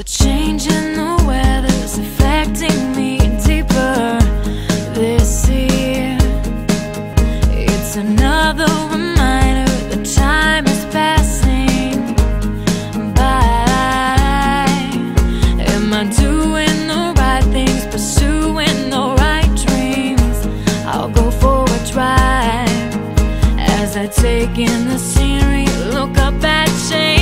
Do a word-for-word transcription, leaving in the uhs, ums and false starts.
The change in the weather's affecting me deeper this year. It's another reminder that time is passing by. Am I doing the right things, pursuing the right dreams? I'll go for a drive as I take in the scenery, look up at change.